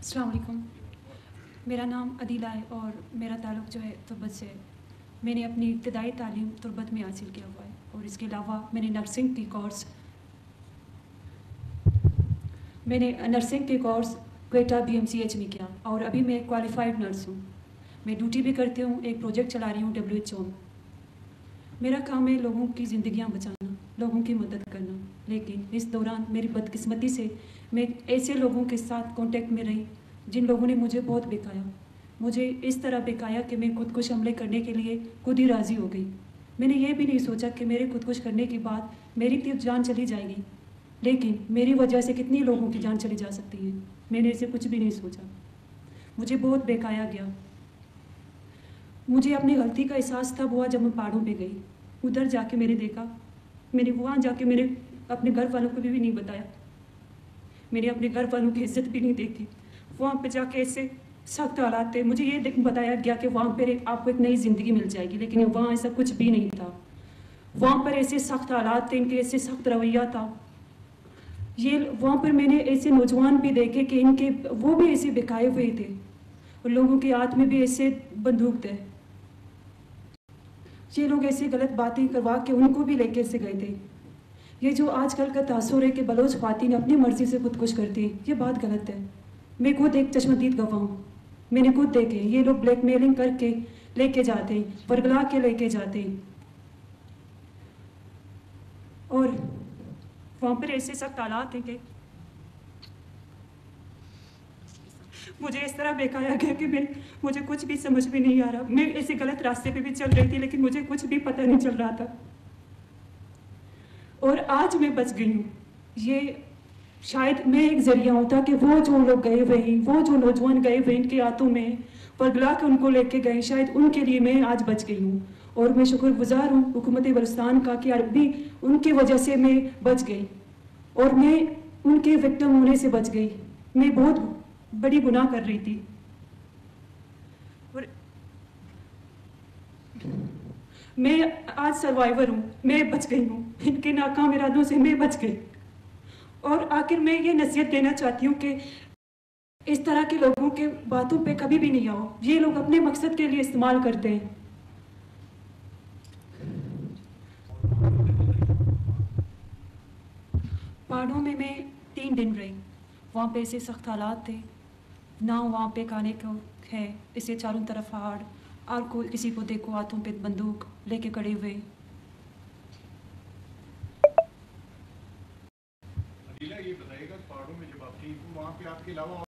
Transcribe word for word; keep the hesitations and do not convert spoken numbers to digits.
अस्सलाम वालेकुम। मेरा नाम अदीला है और मेरा ताल्लुक़ जो है तुर्बत से है। मैंने अपनी इब्तदाई तालीम तुर्बत में हासिल किया हुआ है और इसके अलावा मैंने नर्सिंग की कोर्स मैंने नर्सिंग के course Quetta B M C H में किया और अभी मैं क्वालिफाइड नर्स हूँ। मैं ड्यूटी भी करती हूँ, एक प्रोजेक्ट चला रही हूँ डब्ल्यू एच ओ में। मेरा काम है लोगों की ज़िंदगियाँ बचाना, लोगों की मदद करना। लेकिन इस दौरान मेरी बदकिस्मती से मैं ऐसे लोगों के साथ कांटेक्ट में रही जिन लोगों ने मुझे बहुत बेकाया। मुझे इस तरह बेकाया कि मैं खुदकुश हमले करने के लिए खुद ही राज़ी हो गई। मैंने ये भी नहीं सोचा कि मेरे खुदकुश करने के बाद मेरी तो जान चली जाएगी, लेकिन मेरी वजह से कितनी लोगों की जान चली जा सकती है। मैंने इसे कुछ भी नहीं सोचा। मुझे बहुत बेकाया गया। मुझे अपनी गलती का एहसास तब हुआ जब मैं पहाड़ों पे गई। उधर जाके मैंने देखा, मैंने वहाँ जाके मेरे अपने घर वालों को भी, भी नहीं बताया। मैंने अपने घर वालों की इज्जत भी नहीं देखी। वहाँ पे जाके ऐसे सख्त हालात थे। मुझे ये बताया गया कि वहाँ पर आपको एक नई ज़िंदगी मिल जाएगी, लेकिन वहाँ ऐसा कुछ भी नहीं था। वहाँ पर ऐसे सख्त हालात थे, इनके ऐसे सख्त रवैया था। ये वहाँ पर मैंने ऐसे नौजवान भी देखे कि इनके वो भी ऐसे बेकाए हुए थे और लोगों के हाथ में भी ऐसे बंदूक थे। ये लोग ऐसी गलत बातें करवा के उनको भी लेके से गए थे। ये जो आजकल का तासुर है कि बलोच ख्वातीन अपनी मर्जी से खुदकुश करती हैं, ये बात गलत है। मैं खुद एक चश्मदीद गवाह हूँ। मैंने खुद देखे ये लोग ब्लैकमेलिंग करके लेके जाते हैं, वर्गला के लेके जाते हैं और वहाँ पर ऐसे सख्त हालात हैं कि मुझे इस तरह बेकाया गया कि मैं मुझे कुछ भी समझ में नहीं आ रहा। मैं ऐसे गलत रास्ते पे भी चल रही थी, लेकिन मुझे कुछ भी पता नहीं चल रहा था और आज मैं बच गई हूँ। ये शायद मैं एक जरिया होता कि वो जो लोग गए हुए हैं, वो जो नौजवान गए हुए इनके हाथों में पगला के उनको लेके गए, शायद उनके लिए मैं आज बच गई हूँ। और मैं शुक्रगुजार हूँ हुकूमत बलूचिस्तान का कि अभी उनकी वजह से मैं बच गई और मैं उनके विक्टिम होने से बच गई। मैं बहुत बड़ी गुनाह कर रही थी और मैं आज सर्वाइवर हूँ। मैं बच गई हूँ, इनके नाकाम इरादों से मैं बच गई। और आखिर मैं ये नसीहत देना चाहती हूँ कि इस तरह के लोगों के बातों पे कभी भी नहीं आओ। ये लोग अपने मकसद के लिए इस्तेमाल करते हैं। पहाड़ों में मैं तीन दिन रही। वहाँ पे ऐसे सख्त हालात थे ना, वहाँ पे खाने को है, इसे चारों तरफ पहाड़ और कोई किसी को देखो हाथों पे बंदूक लेके खड़े हुए। अदीला, ये बताइएगा पहाड़ों में जब आप थी वहाँ पे आपके अलावा